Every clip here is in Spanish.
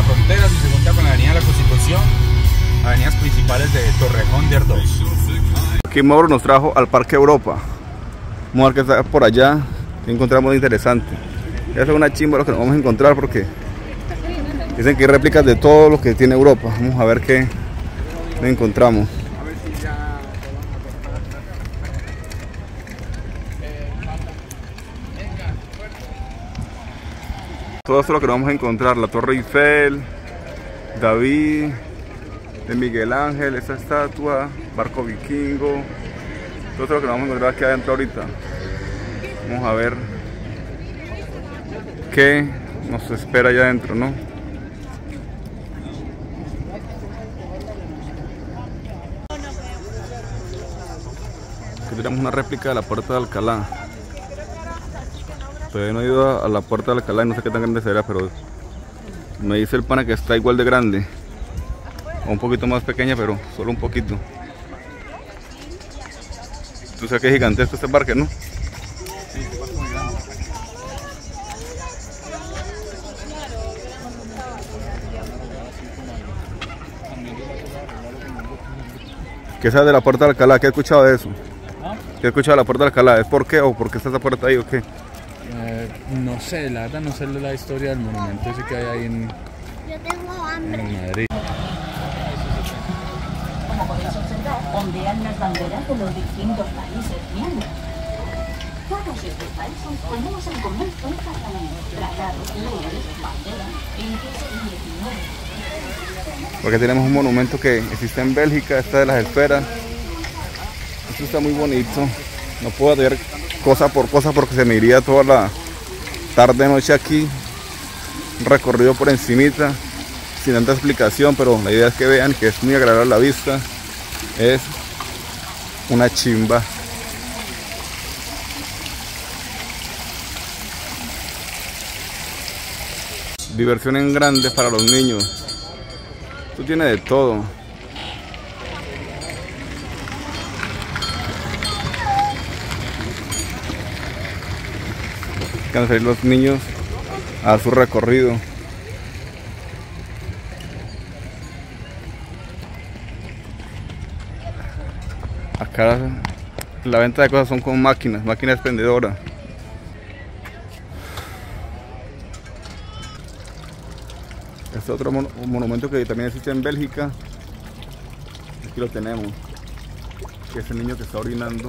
la frontera, si se junta con la avenida de la Constitución, avenidas principales de Torrejón de Ardoz. Aquí Mauro nos trajo al Parque Europa. Vamos a ver qué está por allá, que encontramos de interesante. Esa es una chimba lo que nos vamos a encontrar porque dicen que hay réplicas de todo lo que tiene Europa. Vamos a ver qué encontramos. Todo esto es lo que nos vamos a encontrar, la Torre Eiffel, David, de Miguel Ángel, esa estatua, barco vikingo, todo esto es lo que nos vamos a encontrar aquí adentro ahorita. Vamos a ver qué nos espera allá adentro, ¿no? Aquí tenemos una réplica de la Puerta de Alcalá. Todavía no he ido a la Puerta de Alcalá y no sé qué tan grande será, pero me dice el pana que está igual de grande o un poquito más pequeña, pero solo un poquito. Tú sabes que es gigantesco este parque, ¿no? Sí, este parque muy grande. ¿Qué sabes de la Puerta de Alcalá? ¿Qué has escuchado de eso? ¿Ah? ¿Qué has escuchado de la Puerta de Alcalá? ¿Es por qué o por qué está esa puerta ahí o qué? No sé, la verdad no sé la historia del monumento ese que hay ahí en Madrid. Como podéis observar, ondean las banderas de los distintos países miembros. Todos estos países tenemos en común un parlamento, tratados, leyes, banderas e incluso 19. Porque tenemos un monumento que existe en Bélgica, esta de las esferas. Esto está muy bonito. No puedo ver cosa por cosa porque se me iría toda la tarde noche aquí. Un recorrido por encimita, sin tanta explicación, pero la idea es que vean que es muy agradable a la vista. Es una chimba. Diversión en grande para los niños. Esto tiene de todo. Van a salir los niños a su recorrido. Acá la venta de cosas son con máquinas expendedoras. Este otro monumento que también existe en Bélgica. Aquí lo tenemos. Que es el niño que está orinando.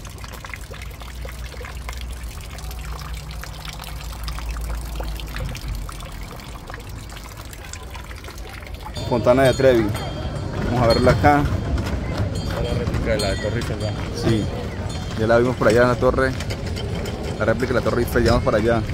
Fontana de Trevi. Vamos a verla acá. La réplica de la Torre Eiffel, ¿verdad? Sí, ya la vimos por allá en la torre. La réplica de la Torre Eiffel, ya vamos para allá.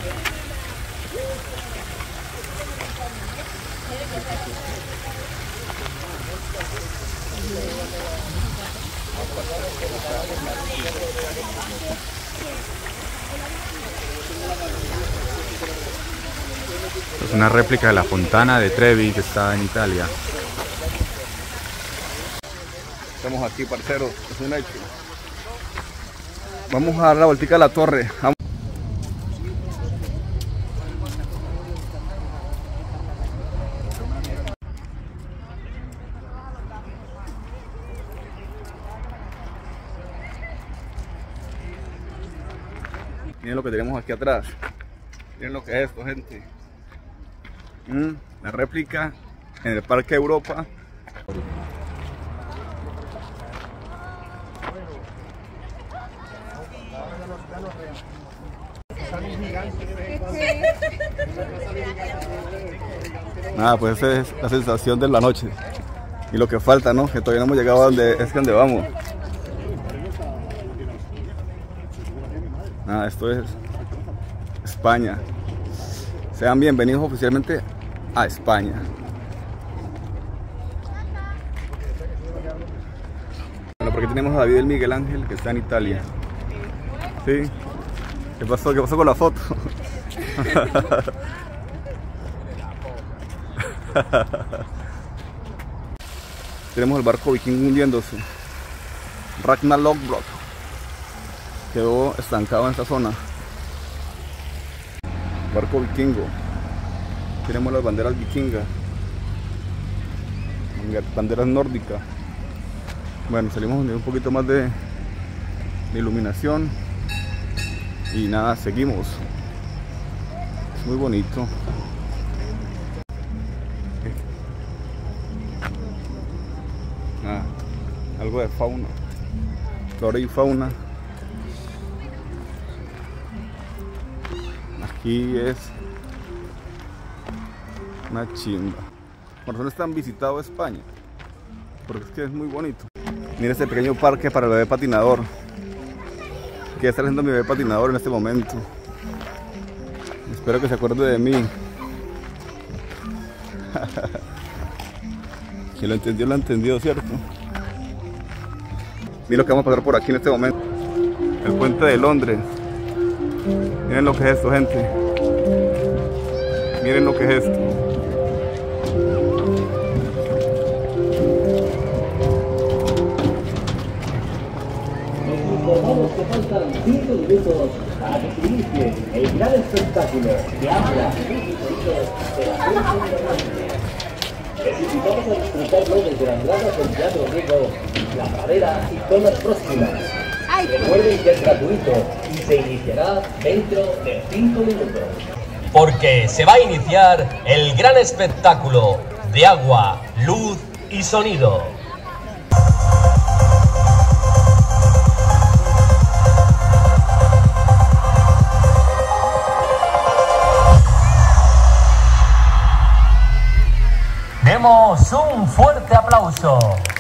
Es una réplica de la Fontana de Trevi que está en Italia. Estamos aquí, parceros, es un hecho. Vamos a dar la vueltica a la torre. Vamos. Miren lo que tenemos aquí atrás. Miren lo que es esto, gente. La réplica en el Parque Europa. Nada, pues esa es la sensación de la noche. Y lo que falta, ¿no? Que todavía no hemos llegado a donde vamos. Nada, esto es España. Sean bienvenidos oficialmente a España. Bueno, por aquí tenemos a David el Miguel Ángel, que está en Italia. ¿Sí? ¿Qué pasó? ¿Qué pasó con la foto? Tenemos el barco vikingo hundiéndose. Ragnar Lothbrok quedó estancado en esta zona. Barco vikingo. Tenemos las banderas vikingas, banderas nórdicas. Bueno, salimos de un poquito más de iluminación y nada, seguimos. Es muy bonito. Algo de fauna, flora y fauna. Aquí es una chimba. Por razón están visitado España, porque es que es muy bonito. Mira este pequeño parque para el bebé patinador, que ya está haciendo mi bebé patinador en este momento. Espero que se acuerde de mí. Quien lo entendió, ¿cierto? Miren lo que vamos a pasar por aquí en este momento. El puente de Londres. Miren lo que es esto, gente. Miren lo que es esto. Recordamos que faltan 5 minutos para que se inicie el gran espectáculo de agua, luz y sonido de la Feria de Londres. Les invitamos a disfrutarlo desde las gradas del Teatro Griego, La Pradera y zonas próximas. Recuerden que es gratuito y se iniciará dentro de 5 minutos. Porque se va a iniciar el gran espectáculo de agua, luz y sonido. Demos un fuerte aplauso.